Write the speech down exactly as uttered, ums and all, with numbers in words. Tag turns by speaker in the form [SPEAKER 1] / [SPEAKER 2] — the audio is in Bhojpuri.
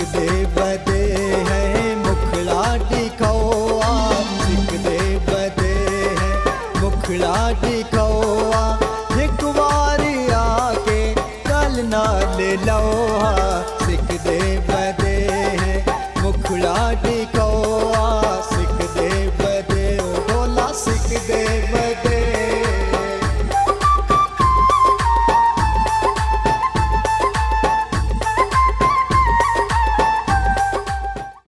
[SPEAKER 1] दे बदे है मुखड़ा दिखाओ सिख दे बदे है मुखड़ा दिखाओ एक बारी आके गल नाल लो